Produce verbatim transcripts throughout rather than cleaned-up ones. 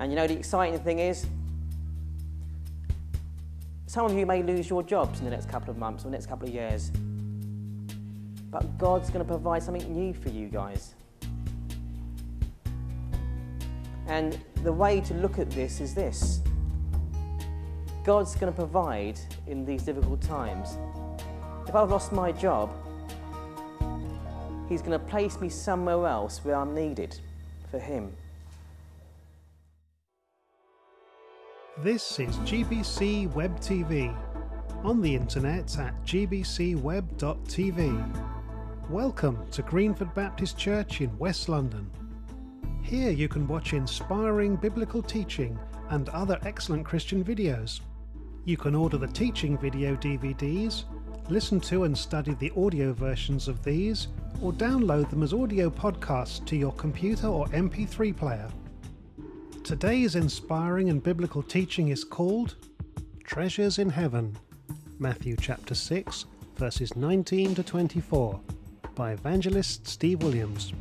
And you know the exciting thing is, some of you may lose your jobs in the next couple of months or the next couple of years. But God's going to provide something new for you guys. And the way to look at this is this. God's going to provide in these difficult times. If I've lost my job, He's going to place me somewhere else where I'm needed for Him. This is G B C Web T V, on the internet at g b c web dot t v. Welcome to Greenford Baptist Church in West London. Here you can watch inspiring biblical teaching and other excellent Christian videos. You can order the teaching video D V Ds, listen to and study the audio versions of these, or download them as audio podcasts to your computer or M P three player. Today's inspiring and biblical teaching is called Treasures in Heaven, Matthew chapter six, verses nineteen to twenty-four, by Evangelist Steve Williams.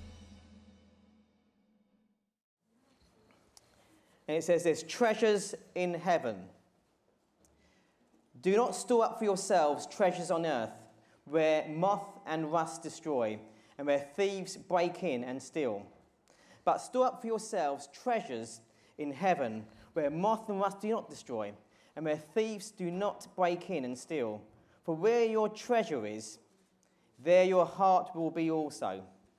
And it says this, treasures in heaven. Do not store up for yourselves treasures on earth, where moth and rust destroy, and where thieves break in and steal. But store up for yourselves treasures in heaven, where moth and rust do not destroy, and where thieves do not break in and steal. For where your treasure is, there your heart will be also.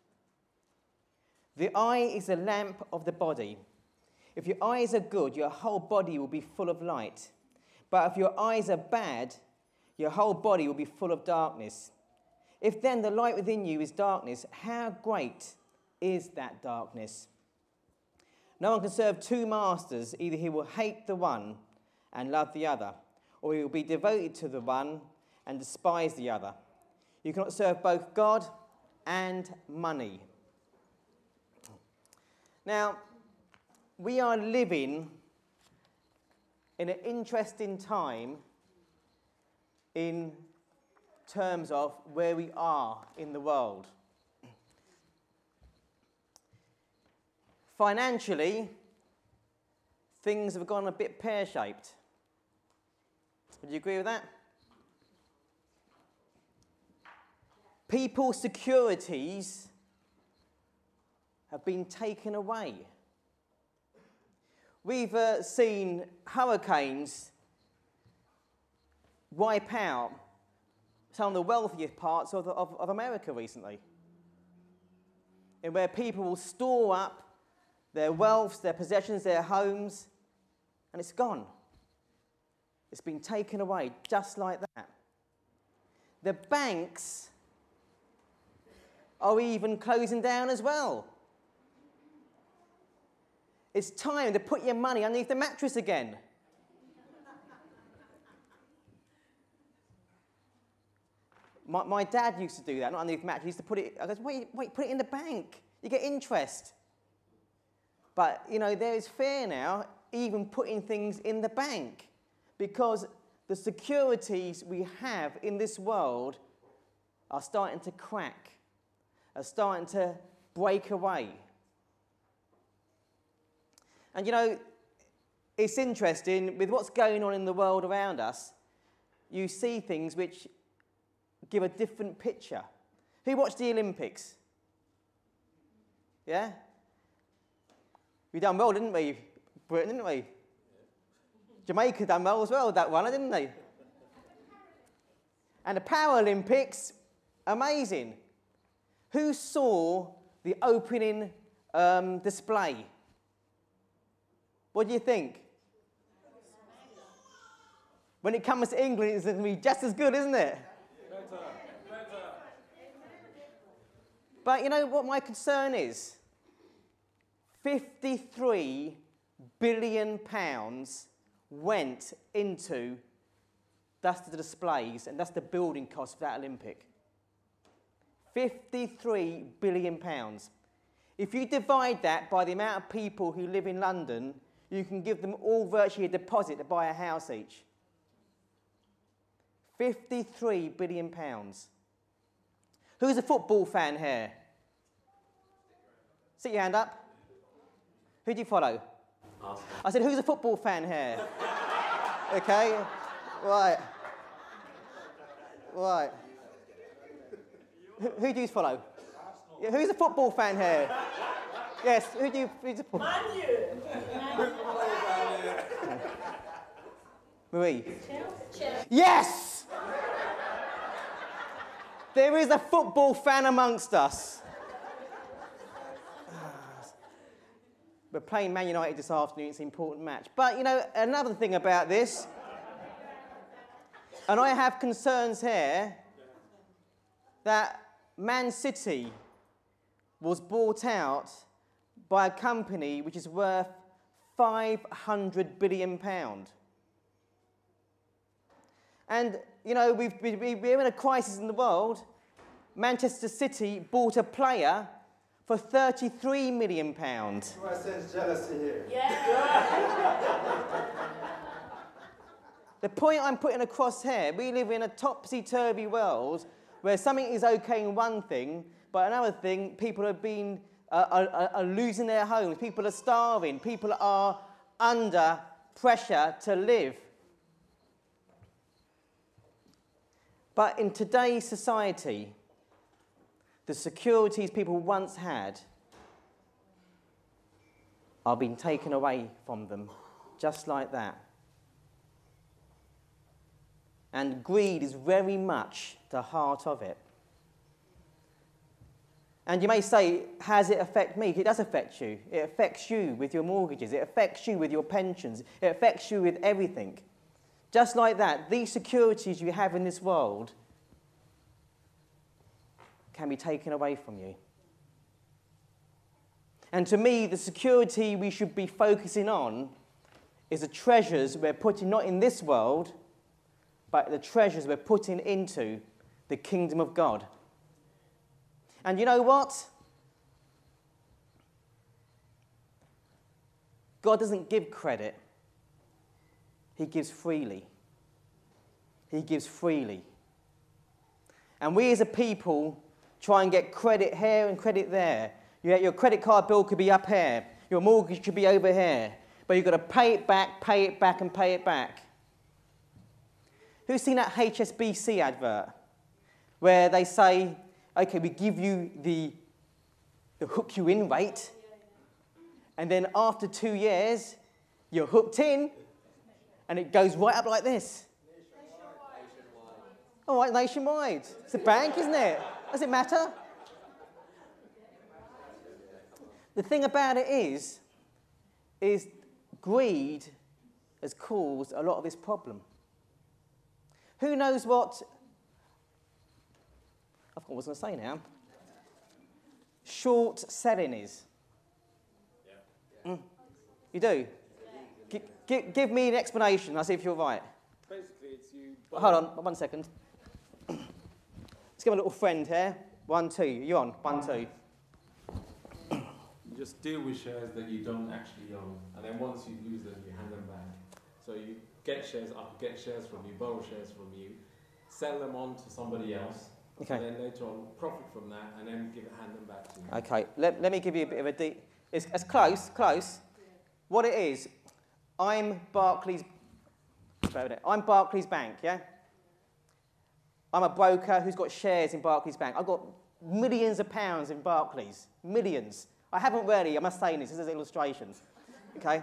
The eye is the lamp of the body. If your eyes are good, your whole body will be full of light. But if your eyes are bad, your whole body will be full of darkness. If then the light within you is darkness, how great is that darkness? No one can serve two masters. Either he will hate the one and love the other, or he will be devoted to the one and despise the other. You cannot serve both God and money. Now, we are living in an interesting time in terms of where we are in the world. Financially, things have gone a bit pear-shaped. Would you agree with that? People's securities have been taken away. We've uh, seen hurricanes wipe out some of the wealthiest parts of, of, of America recently, and where people will store up their wealth, their possessions, their homes, and it's gone. It's been taken away just like that. The banks are even closing down as well. It's time to put your money underneath the mattress again. My, my dad used to do that, not underneath the mattress. He used to put it, I goes, wait, wait, put it in the bank. You get interest. But, you know, there is fear now, even putting things in the bank, because the securities we have in this world are starting to crack, are starting to break away. And, you know, it's interesting, with what's going on in the world around us, you see things which give a different picture. Who watched the Olympics? Yeah? We done well, didn't we? Britain, didn't we? Jamaica done well as well, that one, didn't they? And the Paralympics, amazing. Who saw the opening um, display? What do you think? When it comes to England, it's going to be just as good, isn't it? Better, better. But you know what my concern is? fifty-three billion pounds went into that's the displays, and that's the building cost of that Olympic. fifty-three billion pounds. If you divide that by the amount of people who live in London, you can give them all virtually a deposit to buy a house each. fifty-three billion pounds. Who's a football fan here? Stick your hand up. Who do you follow? I said, who's a football fan here? Okay, right. Right. Who, who do you follow? Yeah, who's a football fan here? Yes, who do you... Who's a Man U! Marie? Chelsea. Yes! There is a football fan amongst us. We're playing Man United this afternoon, it's an important match. But, you know, another thing about this, and I have concerns here, that Man City was bought out by a company which is worth five hundred billion pounds. And, you know, we've, we, we're in a crisis in the world. Manchester City bought a player for thirty-three million pounds. I sense jealousy here. Yeah. The point I'm putting across here, we live in a topsy-turvy world where something is okay in one thing, but another thing, people are, being, uh, are, are losing their homes, people are starving, people are under pressure to live. But in today's society, the securities people once had are being taken away from them, just like that. And greed is very much the heart of it. And you may say, how does it affect me? It does affect you. It affects you with your mortgages. It affects you with your pensions. It affects you with everything. Just like that, these securities you have in this world can be taken away from you. And to me, the security we should be focusing on is the treasures we're putting not in this world, but the treasures we're putting into the kingdom of God. And you know what? God doesn't give credit. He gives freely. He gives freely. And we as a people try and get credit here and credit there. Your credit card bill could be up here. Your mortgage could be over here. But you've got to pay it back, pay it back, and pay it back. Who's seen that H S B C advert where they say, OK, we give you the, the hook you in rate, and then after two years, you're hooked in, and it goes right up like this. Nationwide. All right, nationwide. It's a bank, isn't it? Does it matter? The thing about it is, is greed has caused a lot of this problem. Who knows what... I forgot what I was going to say now. Short selling is. Yeah. Mm. You do? G g give me an explanation. I'll see if you're right. Basically, it's you... Hold on, one second. Let's give a little friend here. One, two. You on? One, two. You just deal with shares that you don't actually own. And then once you lose them, you hand them back. So you get shares, I could get shares from you, borrow shares from you, sell them on to somebody else. Okay. And then later on, profit from that, and then give it, hand them back to you. Okay, let, let me give you a bit of a deep... It's, it's close, close. What it is, I'm Barclays... I'm Barclays Bank, yeah? I'm a broker who's got shares in Barclays Bank. I've got millions of pounds in Barclays. Millions. I haven't really, I must say this, this is illustrations. Okay?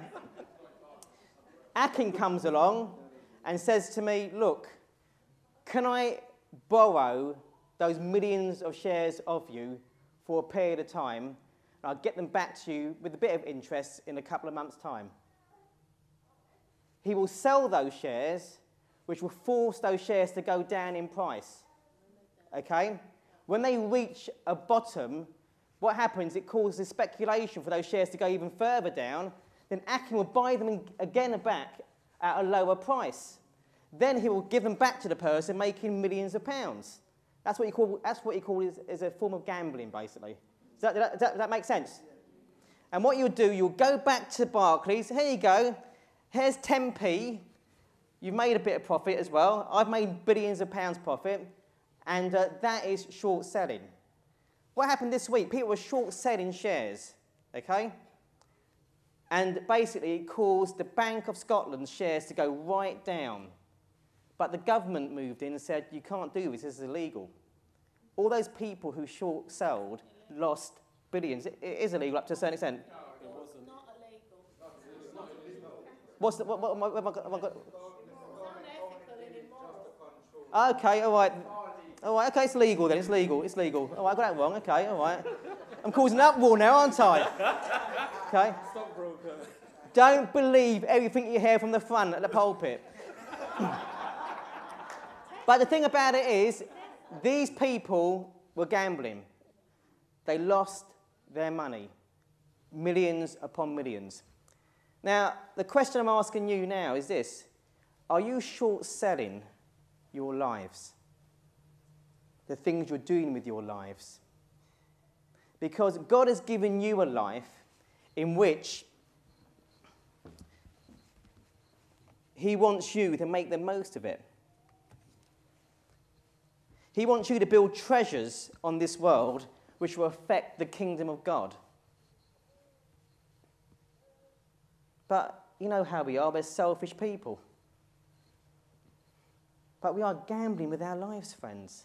Akin comes along and says to me, look, can I borrow those millions of shares of you for a period of time, and I'll get them back to you with a bit of interest in a couple of months' time. He will sell those shares, which will force those shares to go down in price. Okay? When they reach a bottom, what happens, it causes speculation for those shares to go even further down. Then Akin will buy them again back at a lower price. Then he will give them back to the person, making millions of pounds. That's what you call, that's what you call is, is a form of gambling, basically. Does that, does, that, does that make sense? And what you'll do, you'll go back to Barclays. Here you go. Here's ten p. You've made a bit of profit as well. I've made billions of pounds profit. And uh, that is short selling. What happened this week? People were short selling shares. Okay? And basically it caused the Bank of Scotland's shares to go right down. But the government moved in and said, you can't do this, this is illegal. All those people who short-sold lost billions. It, it is illegal up to a certain extent. No, it wasn't. Not illegal. What's the, what, what, what, what, what, what, what? It's unethical and immoral. Okay, all right. All right, okay, it's legal then, it's legal, it's legal. All right, I got that wrong, okay, all right. I'm causing an uproar now, aren't I? Okay. Stockbroker. Don't believe everything you hear from the front at the pulpit. But the thing about it is, these people were gambling. They lost their money, millions upon millions. Now, the question I'm asking you now is this. Are you short-selling your lives? The things you're doing with your lives? Because God has given you a life in which He wants you to make the most of it. He wants you to build treasures on this world which will affect the kingdom of God. But you know how we are, we're selfish people. But we are gambling with our lives, friends.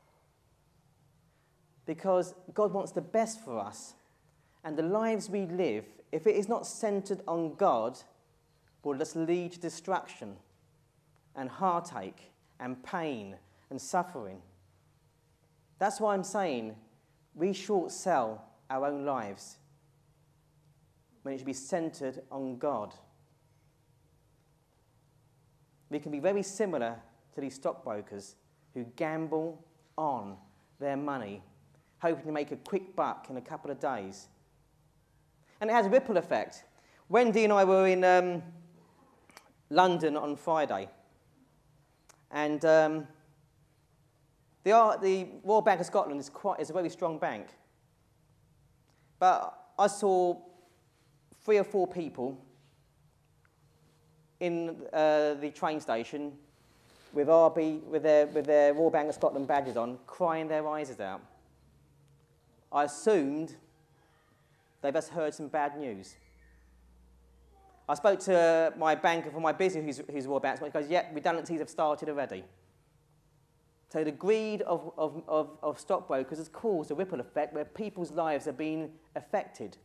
Because God wants the best for us. And the lives we live, if it is not centered on God, will just lead to destruction and heartache and pain and suffering. That's why I'm saying we short sell our own lives when it should be centered on God. We can be very similar to these stockbrokers who gamble on their money, hoping to make a quick buck in a couple of days. And it has a ripple effect. Wendy and I were in um, London on Friday, and um, the, uh, the Royal Bank of Scotland is, quite, is a very strong bank. But I saw three or four people in uh, the train station with R B, with their, with their Royal Bank of Scotland badges on, crying their eyes out. I assumed they've just heard some bad news. I spoke to my banker for my business, who's, who's Royal Bank, and he goes, yeah, redundancies have started already. So the greed of, of, of, of stockbrokers has caused a ripple effect where people's lives are being affected.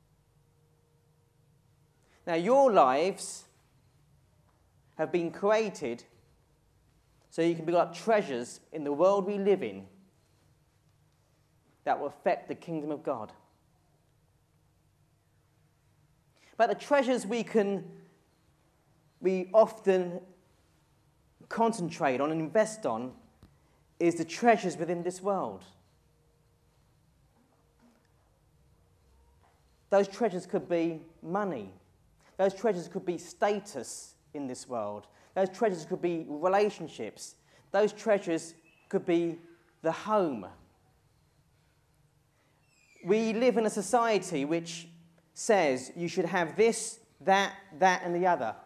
Now, your lives have been created so you can build up treasures in the world we live in that will affect the kingdom of God. But the treasures we can, we often concentrate on and invest on is the treasures within this world. Those treasures could be money. Those treasures could be status in this world. Those treasures could be relationships. Those treasures could be the home. We live in a society which says you should have this, that, that, and the other.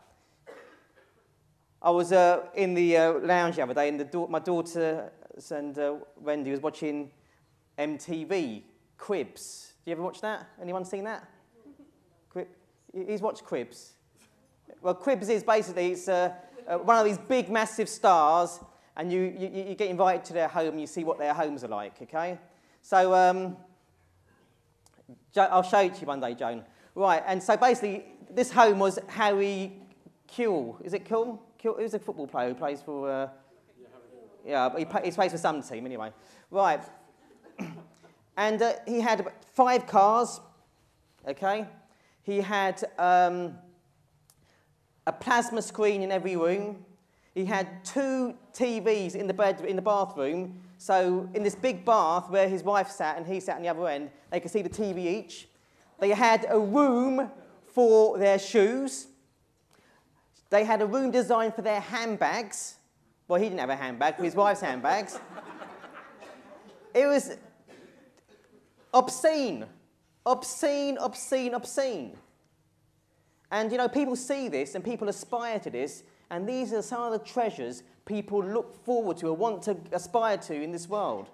I was uh, in the uh, lounge the other day, and the da- my daughter and uh, Wendy was watching M T V, Cribs. Do you ever watch that? Anyone seen that? Crib- He's watched Cribs. Well, Cribs is basically it's uh, uh, one of these big, massive stars, and you, you, you get invited to their home, and you see what their homes are like, okay? So um, jo- I'll show it to you one day, Joan. Right, and so basically, this home was Harry Kewell. Is it Kewell? Kewell? Who's a football player who plays for... Uh, yeah, but he, he plays for some team, anyway. Right. And uh, he had five cars, okay? He had... Um, a plasma screen in every room. He had two T Vs in the bed in the bathroom. So in this big bath where his wife sat and he sat on the other end, they could see the T V each. They had a room for their shoes. They had a room designed for their handbags. Well, he didn't have a handbag, but his wife's handbags. It was obscene, obscene, obscene, obscene. And, you know, people see this and people aspire to this, and these are some of the treasures people look forward to or want to aspire to in this world.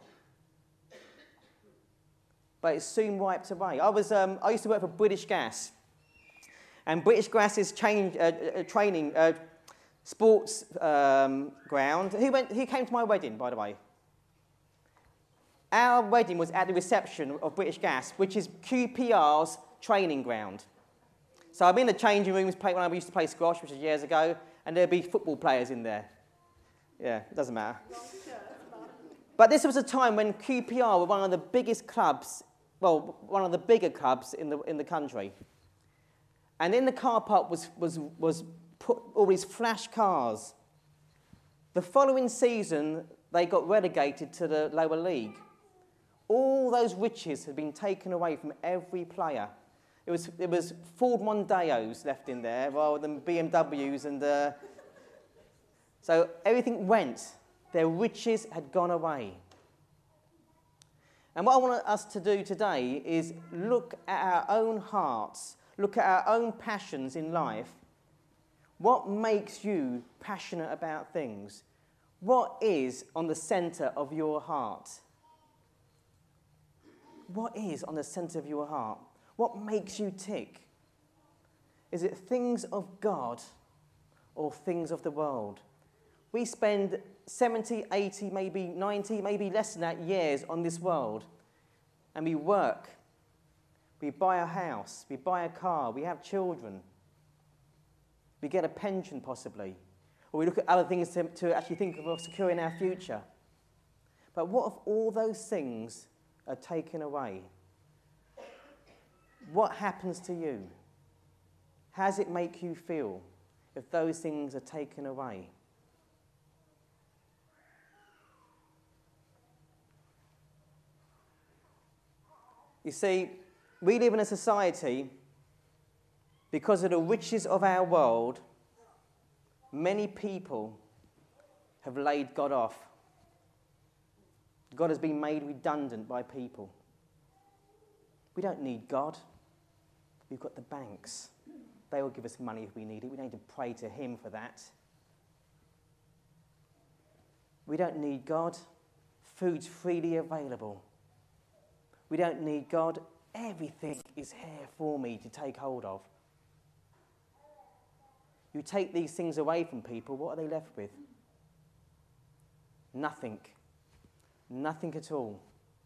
But it's soon wiped away. I was, um, I used to work for British Gas, And British Grass's change, uh, uh, training, uh, sports um, ground. Who, went, who came to my wedding, by the way? Our wedding was at the reception of British Gas, which is Q P R's training ground. So I'm in the changing rooms when I used to play squash, which was years ago, and there'd be football players in there. Yeah, it doesn't matter. But this was a time when Q P R were one of the biggest clubs, well, one of the bigger clubs in the, in the country. And in the car park was, was, was put all these flash cars. The following season, they got relegated to the lower league. All those riches had been taken away from every player. It was, it was Ford Mondeos left in there rather than B M Ws. And uh, so everything went. Their riches had gone away. And what I want us to do today is look at our own hearts, look at our own passions in life. What makes you passionate about things? What is on the centre of your heart? What is on the centre of your heart? What makes you tick? Is it things of God or things of the world? We spend seventy, eighty, maybe ninety, maybe less than that years on this world. And we work. We buy a house. We buy a car. We have children. We get a pension possibly. Or we look at other things to, to actually think of securing our future. But what if all those things are taken away? What happens to you? How does it make you feel if those things are taken away? You see, we live in a society, because of the riches of our world, many people have laid God off. God has been made redundant by people. We don't need God. We've got the banks. They will give us money if we need it. We don't need to pray to him for that. We don't need God. Food's freely available. We don't need God. Everything is here for me to take hold of. You take these things away from people, what are they left with? Nothing. Nothing at all.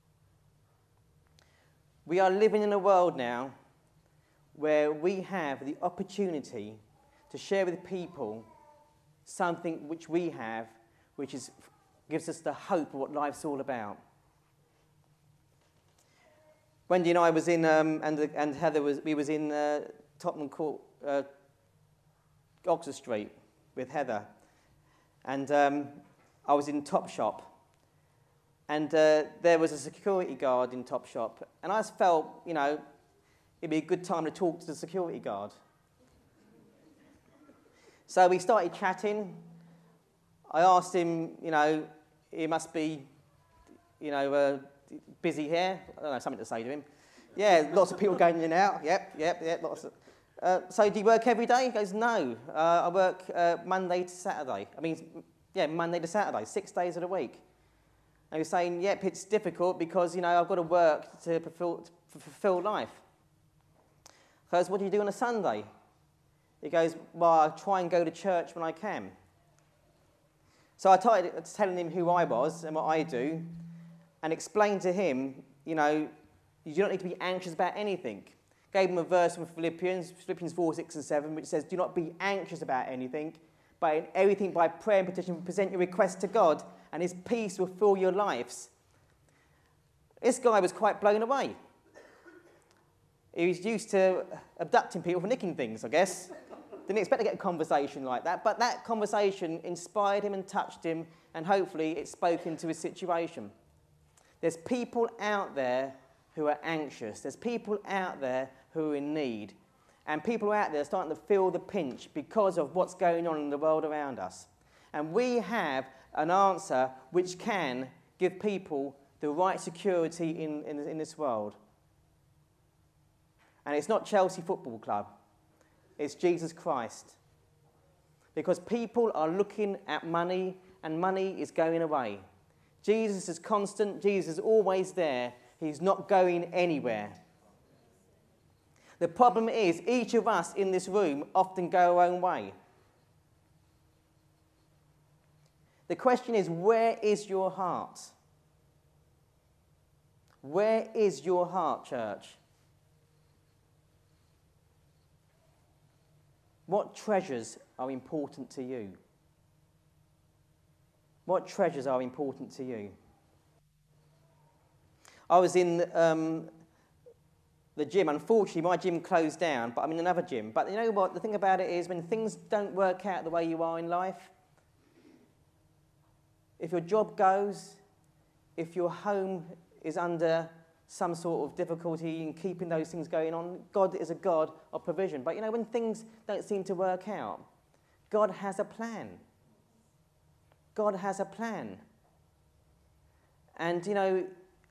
We are living in a world now where we have the opportunity to share with people something which we have, which is, gives us the hope of what life's all about. Wendy and I was in, um, and, and Heather was, we was in uh, Tottenham Court, uh, Oxford Street with Heather, and um, I was in Topshop, and uh, there was a security guard in Topshop, and I just felt, you know, it'd be a good time to talk to the security guard. So we started chatting. I asked him, you know, he must be, you know, uh, busy here. I don't know, something to say to him. Yeah, lots of people going in and out. Yep, yep, yep, lots of... Uh, so do you work every day? He goes, no, uh, I work uh, Monday to Saturday. I mean, yeah, Monday to Saturday, six days of the week. And he was saying, yep, it's difficult because, you know, I've got to work to fulfill, to fulfill life. I goes, what do you do on a Sunday? He goes, well, I try and go to church when I can. So I started telling him who I was and what I do, and explained to him, you know, you don't need to be anxious about anything. Gave him a verse from Philippians, Philippians four, six and seven, which says, do not be anxious about anything, but in everything by prayer and petition present your requests to God, and his peace will fill your lives. This guy was quite blown away. He was used to abducting people for nicking things, I guess. Didn't expect to get a conversation like that, but that conversation inspired him and touched him, and hopefully it spoke into his situation. There's people out there who are anxious. There's people out there who are in need. And people out there are starting to feel the pinch because of what's going on in the world around us. And we have an answer which can give people the right security in, in, in this world. And it's not Chelsea Football Club. It's Jesus Christ. Because people are looking at money, and money is going away. Jesus is constant. Jesus is always there. He's not going anywhere. The problem is, each of us in this room often go our own way. The question is, where is your heart? Where is your heart, church? What treasures are important to you? What treasures are important to you? I was in um, the gym. Unfortunately, my gym closed down, but I'm in another gym. But you know what? The thing about it is, when things don't work out the way you are in life, if your job goes, if your home is under some sort of difficulty in keeping those things going on, God is a God of provision. But you know, when things don't seem to work out, God has a plan. God has a plan. And you know,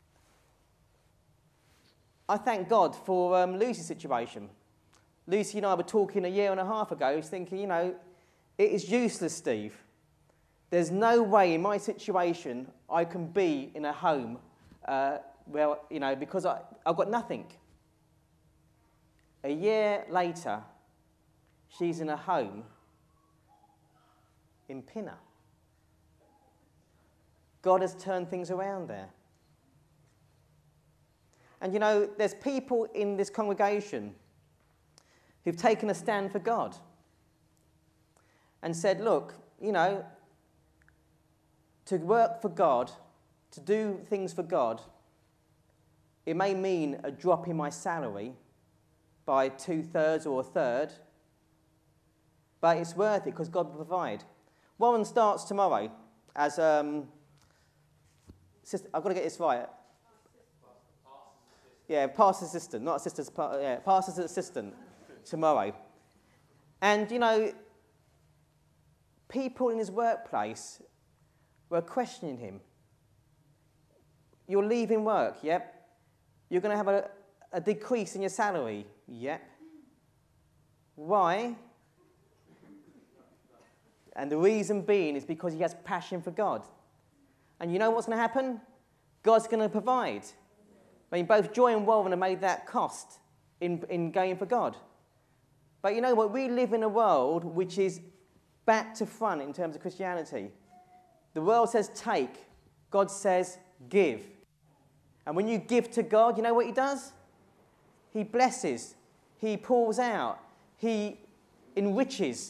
I thank God for um, Lucy's situation. Lucy and I were talking a year and a half ago. I was thinking, you know, it is useless, Steve. There's no way in my situation I can be in a home uh, where, you know, because I, I've got nothing. A year later, she's in a home in Pinner. God has turned things around there. And you know, there's people in this congregation who've taken a stand for God and said, look, you know, to work for God, to do things for God, it may mean a drop in my salary by two-thirds or a third, but it's worth it because God will provide. Warren starts tomorrow as, um, sister, I've got to get this right. Yeah, pastor's assistant, not assistant, yeah, pastor's assistant tomorrow. And, you know, people in his workplace were questioning him. You're leaving work, yep. You're going to have a, a decrease in your salary, yep. Why? And the reason being is because he has passion for God. And you know what's going to happen? God's going to provide. I mean, both Joy and Warren have made that cost in, in going for God. But you know what? We live in a world which is back to front in terms of Christianity. The world says take. God says give. And when you give to God, you know what he does? He blesses. He pours out. He enriches.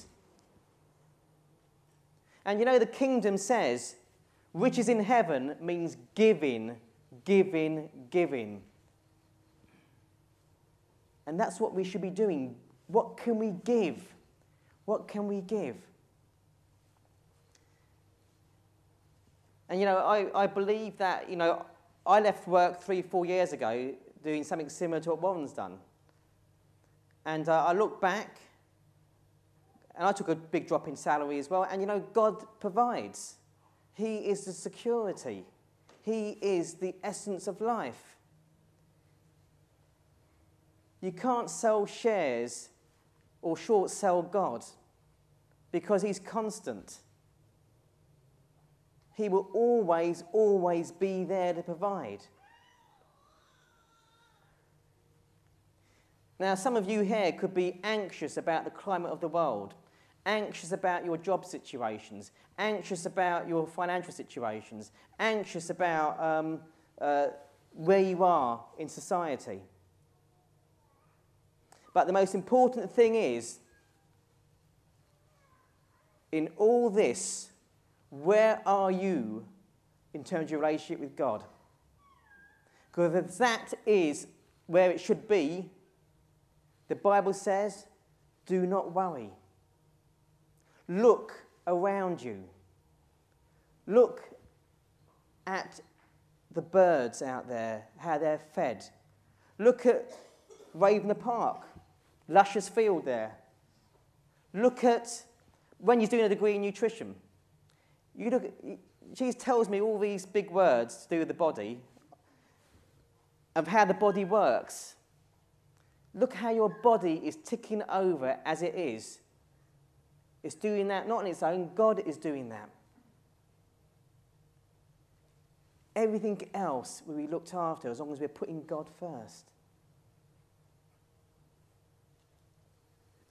And you know, the kingdom says riches in heaven means giving, giving, giving. And that's what we should be doing. What can we give? What can we give? And, you know, I, I believe that, you know, I left work three, four years ago doing something similar to what Warren's done. And uh, I look back, and I took a big drop in salary as well. And, you know, God provides. He is the security. He is the essence of life. You can't sell shares or short sell God because he's constant. He will always, always be there to provide. Now, some of you here could be anxious about the climate of the world, anxious about your job situations, anxious about your financial situations, anxious about um, uh, where you are in society. But the most important thing is, in all this, where are you in terms of your relationship with God? Because if that is where it should be, the Bible says, do not worry. Look around you. Look at the birds out there, how they're fed. Look at Ravener Park, luscious field there. Look at when you're doing a degree in nutrition. You look, Jesus tells me all these big words to do with the body, of how the body works. Look how your body is ticking over as it is. It's doing that not on its own, God is doing that. Everything else will be looked after as long as we're putting God first.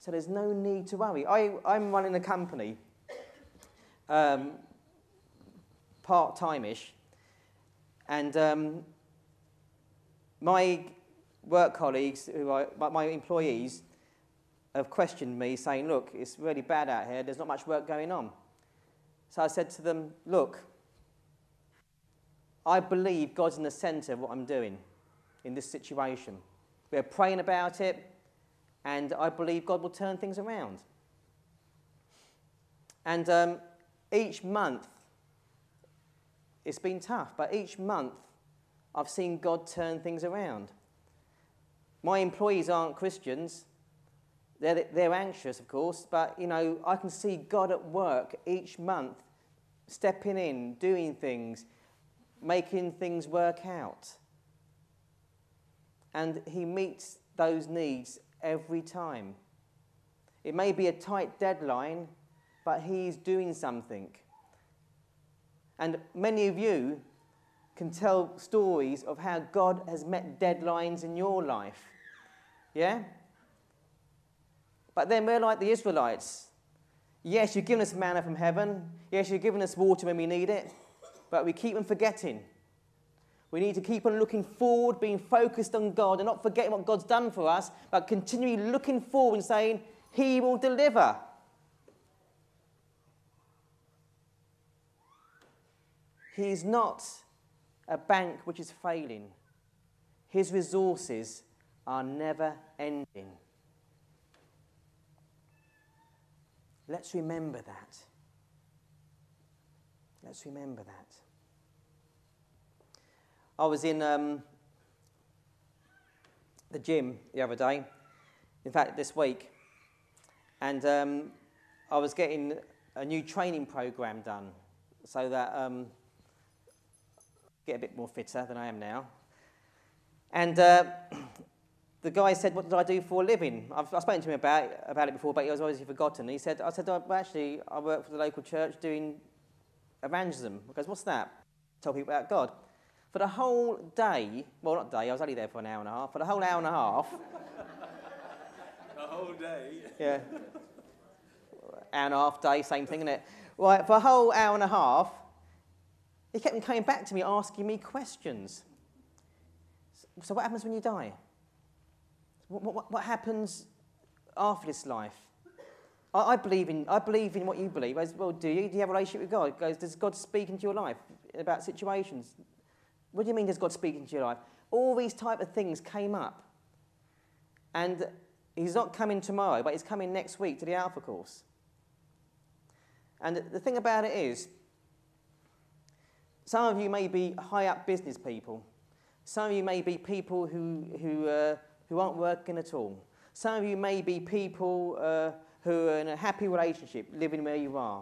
So there's no need to worry. I, I'm running a company, um, part-time-ish, and um, my work colleagues, who are my employees, have questioned me, saying, look, it's really bad out here, there's not much work going on. So I said to them, look, I believe God's in the centre of what I'm doing in this situation. We're praying about it, and I believe God will turn things around. And um, each month, it's been tough, but each month I've seen God turn things around. My employees aren't Christians. They're, they're anxious, of course, but, you know, I can see God at work each month, stepping in, doing things, making things work out. And he meets those needs every time. It may be a tight deadline, but he's doing something. And many of you can tell stories of how God has met deadlines in your life. Yeah? But then we're like the Israelites. Yes, you've given us manna from heaven. Yes, you've given us water when we need it. But we keep on forgetting. We need to keep on looking forward, being focused on God, and not forgetting what God's done for us, but continually looking forward and saying, he will deliver. He's not a bank which is failing. His resources are never ending. Let's remember that. Let's remember that. I was in um, the gym the other day, in fact this week, and um, I was getting a new training program done so that um, get a bit more fitter than I am now. And uh, the guy said, what did I do for a living? I've, I've spoken to him about, about it before, but he was obviously forgotten. He said, I said, oh, well, actually, I work for the local church doing evangelism. He goes, what's that? Tell people about God. For the whole day, well, not day, I was only there for an hour and a half. For the whole hour and a half. The whole day? Yeah. Hour and a half day, same thing, isn't it? Right, for a whole hour and a half, he kept coming back to me, asking me questions. So what happens when you die? What, what, what happens after this life? I, I believe in I believe in what you believe. I said, well, do you? Do you have a relationship with God? He goes, does God speak into your life about situations? What do you mean, does God speak into your life? All these type of things came up. And he's not coming tomorrow, but he's coming next week to the Alpha course. And the thing about it is, some of you may be high-up business people. Some of you may be people who, who, uh, who aren't working at all. Some of you may be people uh, who are in a happy relationship, living where you are.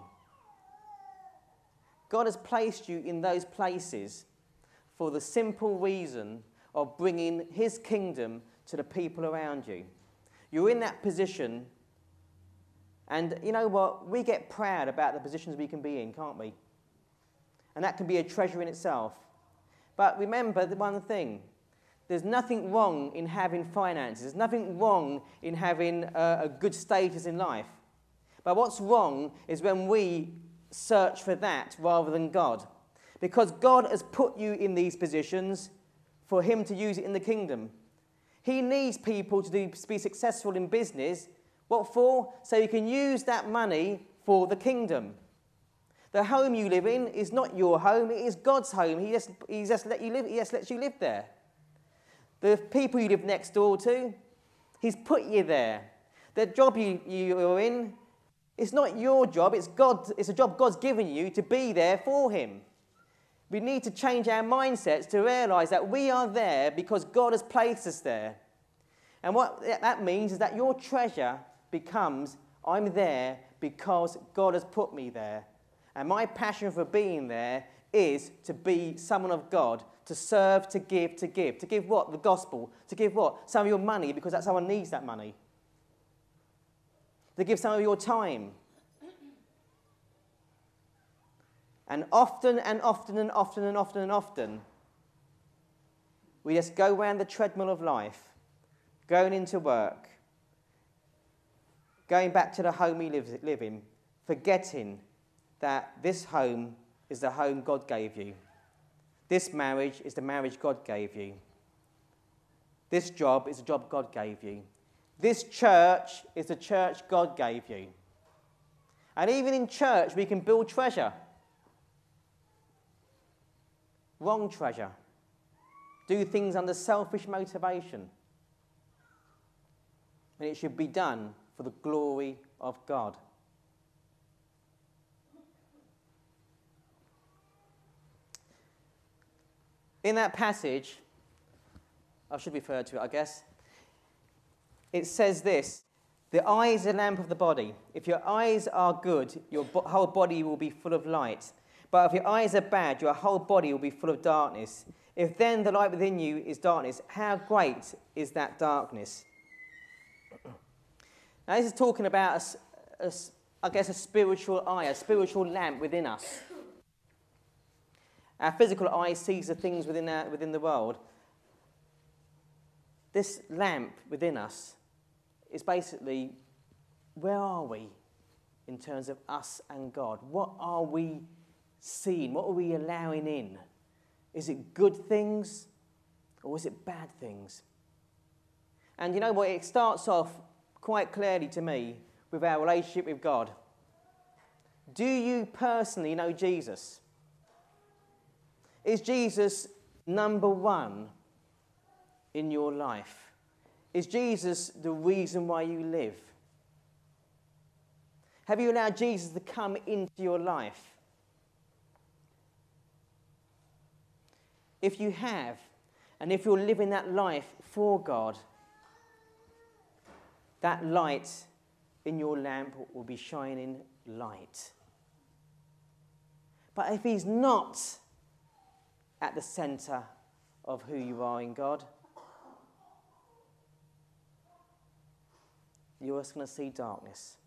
God has placed you in those places for the simple reason of bringing his kingdom to the people around you. You're in that position, and you know what? We get proud about the positions we can be in, can't we? And that can be a treasure in itself. But remember the one thing. There's nothing wrong in having finances. There's nothing wrong in having a, a good status in life. But what's wrong is when we search for that rather than God. Because God has put you in these positions for him to use it in the kingdom. He needs people to, do, to be successful in business. What for? So he can use that money for the kingdom. The home you live in is not your home, it is God's home. He just, he just, let you live, he just lets you live there. The people you live next door to, he's put you there. The job you, you're in, it's not your job, it's God. It's a job God's given you to be there for him. We need to change our mindsets to realise that we are there because God has placed us there. And what that means is that your treasure becomes, I'm there because God has put me there. And my passion for being there is to be someone of God, to serve, to give, to give. To give what? The gospel. To give what? Some of your money, because that someone needs that money. To give some of your time. And often and often and often and often and often, we just go around the treadmill of life, going into work, going back to the home we live, live in, forgetting that this home is the home God gave you. This marriage is the marriage God gave you. This job is the job God gave you. This church is the church God gave you. And even in church, we can build treasure. Wrong treasure. Do things under selfish motivation. And it should be done for the glory of God. In that passage, I should refer to it, I guess, it says this: the eye is the lamp of the body. If your eyes are good, your bo- whole body will be full of light. But if your eyes are bad, your whole body will be full of darkness. If then the light within you is darkness, how great is that darkness? Now this is talking about, a, a, I guess, a spiritual eye, a spiritual lamp within us. Our physical eye sees the things within, our, within the world. This lamp within us is basically, where are we in terms of us and God? What are we seeing? What are we allowing in? Is it good things or is it bad things? And you know what? It starts off quite clearly to me with our relationship with God. Do you personally know Jesus? Is Jesus number one in your life? Is Jesus the reason why you live? Have you allowed Jesus to come into your life? If you have, and if you're living that life for God, that light in your lamp will be shining light. But if he's not at the centre of who you are in God, you're just going to see darkness.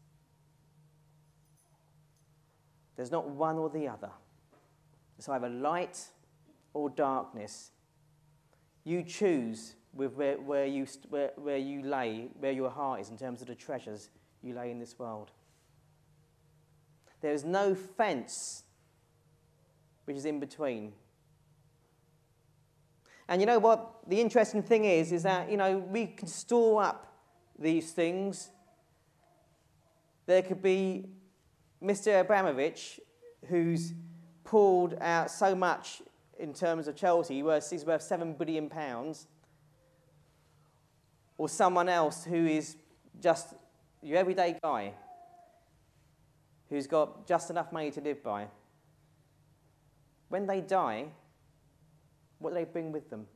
There's not one or the other. It's either light or darkness. You choose with where, where, you, where, where you lay, where your heart is in terms of the treasures you lay in this world. There is no fence which is in between. And you know what? The interesting thing is, is that, you know, we can store up these things. There could be Mister Abramovich, who's pulled out so much in terms of Chelsea, he's worth, he's worth seven billion pounds. Or someone else who is just your everyday guy, who's got just enough money to live by. When they die, what do they bring with them?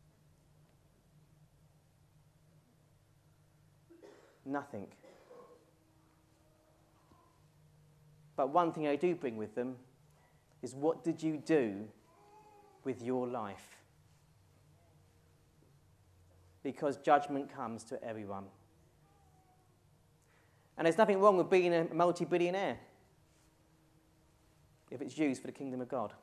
Nothing. But one thing they do bring with them is, what did you do with your life? Because judgment comes to everyone. And there's nothing wrong with being a multi-billionaire if it's used for the kingdom of God.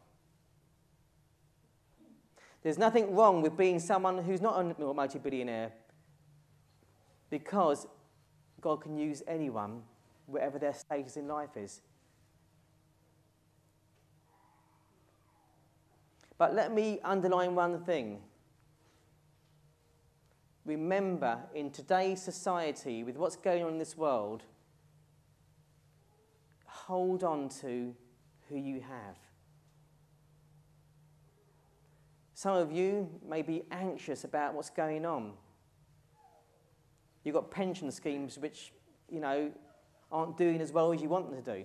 There's nothing wrong with being someone who's not a multi-billionaire, because God can use anyone, whatever their status in life is. But let me underline one thing. Remember, in today's society, with what's going on in this world, hold on to who you have. Some of you may be anxious about what's going on. You've got pension schemes which, you know, aren't doing as well as you want them to do.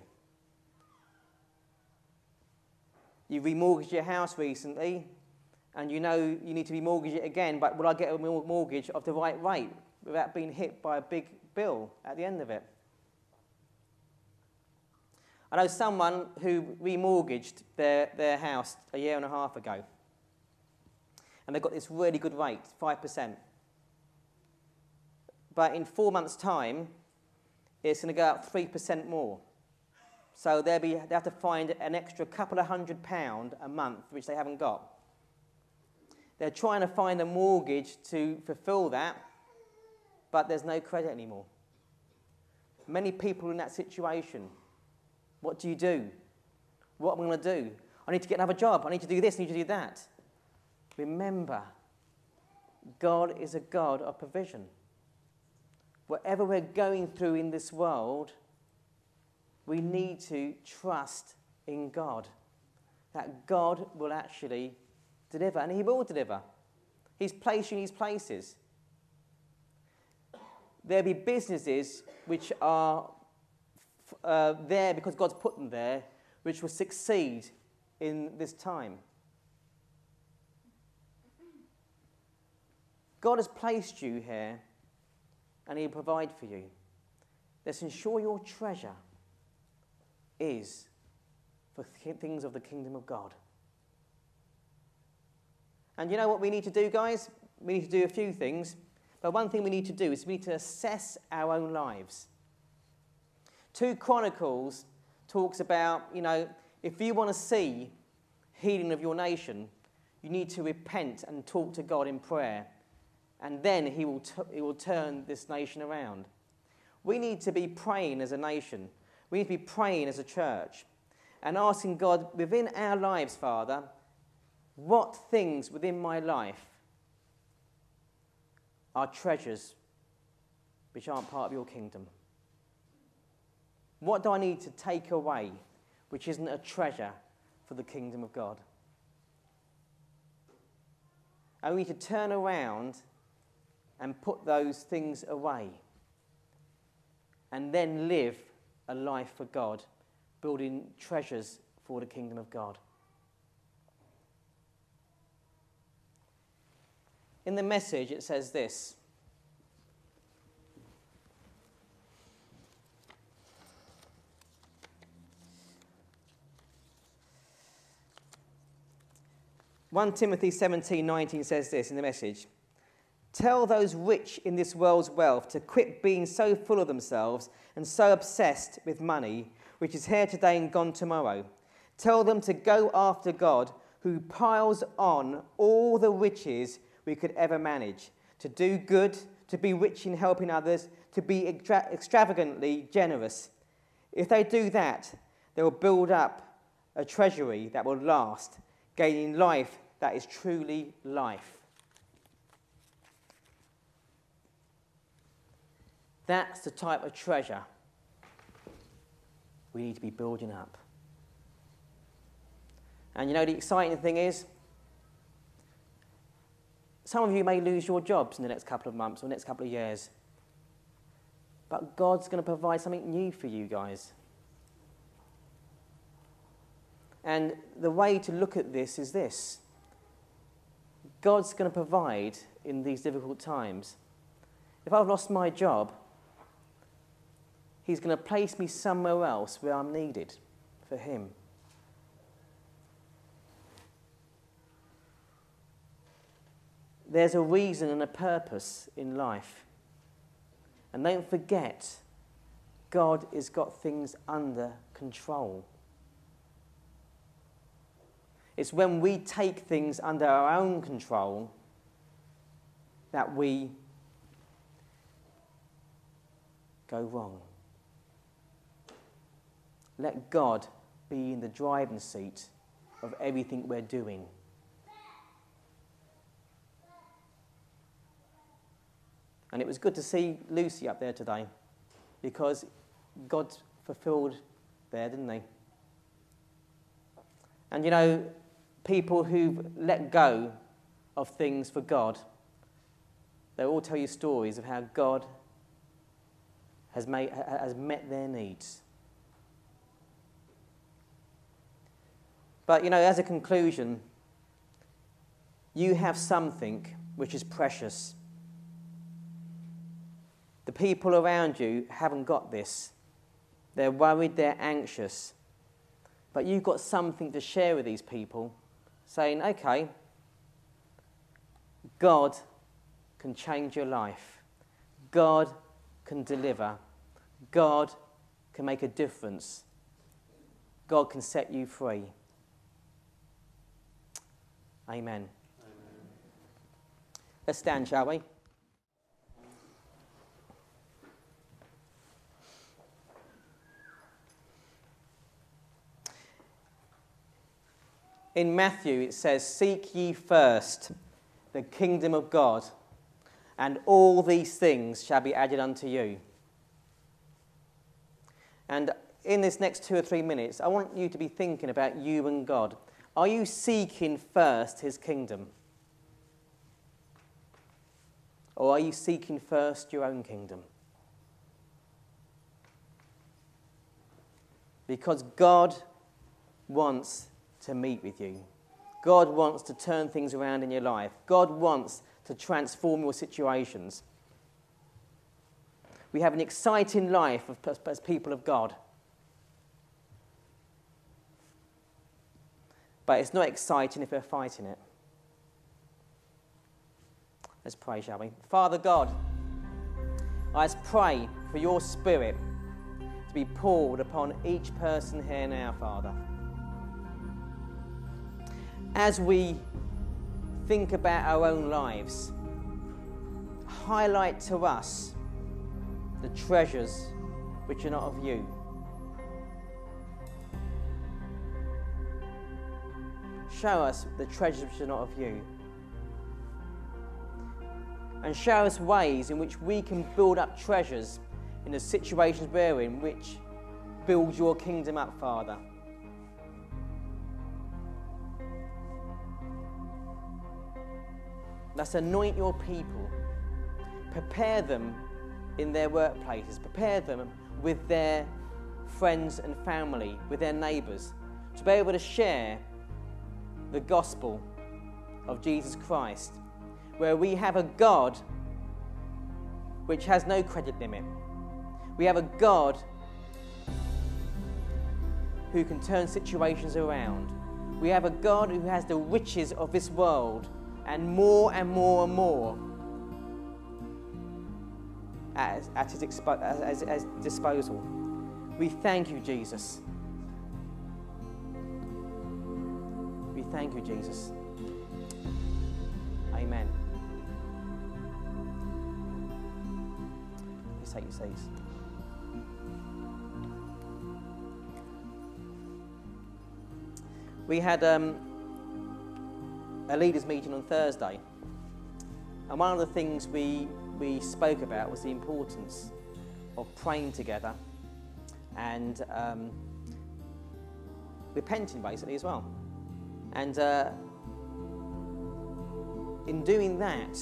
You remortgaged your house recently, and you know you need to remortgage it again, but will I get a mortgage of the right rate without being hit by a big bill at the end of it? I know someone who remortgaged their, their house a year and a half ago, and they got this really good rate, five percent. But in four months' time, it's going to go up three percent more. So they'll be, they have to find an extra couple of hundred pounds a month, which they haven't got. They're trying to find a mortgage to fulfill that, but there's no credit anymore. Many people in that situation. What do you do? What am I going to do? I need to get another job. I need to do this. I need to do that. Remember, God is a God of provision. Whatever we're going through in this world, we need to trust in God. That God will actually deliver, and he will deliver. He's placed you in these places. There'll be businesses which are uh, there because God's put them there, which will succeed in this time. God has placed you here, and he'll provide for you. Let's ensure your treasure is for th- things of the kingdom of God. And you know what we need to do, guys? We need to do a few things. But one thing we need to do is we need to assess our own lives. Two Chronicles talks about, you know, if you want to see healing of your nation, you need to repent and talk to God in prayer. And then he will, t- he will turn this nation around. We need to be praying as a nation. We need to be praying as a church and asking God within our lives, Father, what things within my life are treasures which aren't part of your kingdom? What do I need to take away which isn't a treasure for the kingdom of God? And we need to turn around and put those things away and then live a life for God, building treasures for the kingdom of God. In the Message, it says this. First Timothy seventeen nineteen says this in the Message. Tell those rich in this world's wealth to quit being so full of themselves and so obsessed with money, which is here today and gone tomorrow. Tell them to go after God, who piles on all the riches we could ever manage, to do good, to be rich in helping others, to be extra- extravagantly generous. If they do that, they will build up a treasury that will last, gaining life that is truly life. That's the type of treasure we need to be building up. And you know, the exciting thing is, some of you may lose your jobs in the next couple of months or next couple of years. But God's going to provide something new for you guys. And the way to look at this is this. God's going to provide in these difficult times. If I've lost my job, he's going to place me somewhere else where I'm needed for him. There's a reason and a purpose in life. And don't forget, God has got things under control. It's when we take things under our own control that we go wrong. Let God be in the driving seat of everything we're doing. And it was good to see Lucy up there today, because God fulfilled there, didn't he? And you know, people who've let go of things for God, they all tell you stories of how God has made, has met their needs. But you know, as a conclusion, you have something which is precious. The people around you haven't got this. They're worried, they're anxious. But you've got something to share with these people, saying, okay, God can change your life. God can deliver. God can make a difference. God can set you free. Amen. Amen. Let's stand, shall we? In Matthew it says, "Seek ye first the kingdom of God, and all these things shall be added unto you." And in this next two or three minutes, I want you to be thinking about you and God. Are you seeking first his kingdom? Or are you seeking first your own kingdom? Because God wants to meet with you. God wants to turn things around in your life. God wants to transform your situations. We have an exciting life as people of God. But it's not exciting if we're fighting it. Let's pray, shall we? Father God, I just pray for your Spirit to be poured upon each person here now, Father. As we think about our own lives, highlight to us the treasures which are not of you. Show us the treasures which are not of you. And show us ways in which we can build up treasures in the situations we're in, which build your kingdom up, Father. Let's anoint your people. Prepare them in their workplaces. Prepare them with their friends and family, with their neighbours, to be able to share the gospel of Jesus Christ, where we have a God which has no credit limit. We have a God who can turn situations around. We have a God who has the riches of this world and more and more and more at, at his expo- as, as, as disposal. We thank you, Jesus. We thank you, Jesus. Amen. Please take your seats. We had um, a leaders' meeting on Thursday, and one of the things we we spoke about was the importance of praying together and um, repenting, basically, as well. And uh, in doing that,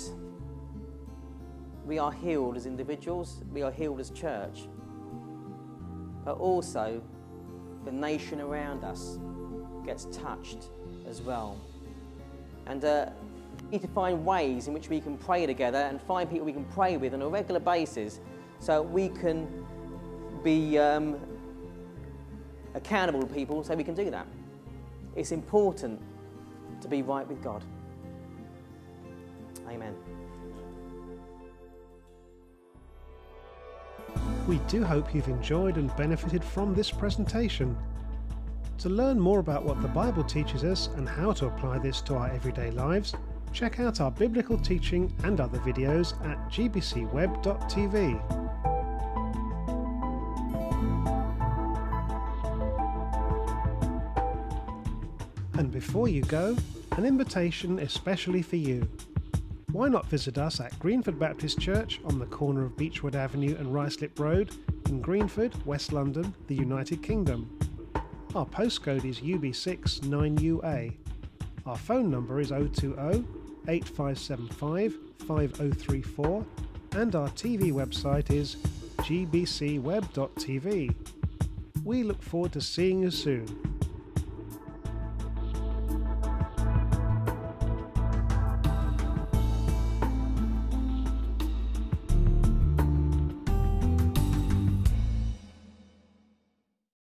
we are healed as individuals, we are healed as church, but also the nation around us gets touched as well. And uh, we need to find ways in which we can pray together and find people we can pray with on a regular basis so we can be um, accountable to people so we can do that. It's important to be right with God. Amen. We do hope you've enjoyed and benefited from this presentation. To learn more about what the Bible teaches us and how to apply this to our everyday lives, check out our biblical teaching and other videos at g b c web dot t v. And before you go, an invitation especially for you. Why not visit us at Greenford Baptist Church on the corner of Beechwood Avenue and Ruislip Road in Greenford, West London, the United Kingdom. Our postcode is U B six nine U A. Our phone number is oh two oh, eight five seven five, five oh three four and our T V website is g b c web dot t v. We look forward to seeing you soon.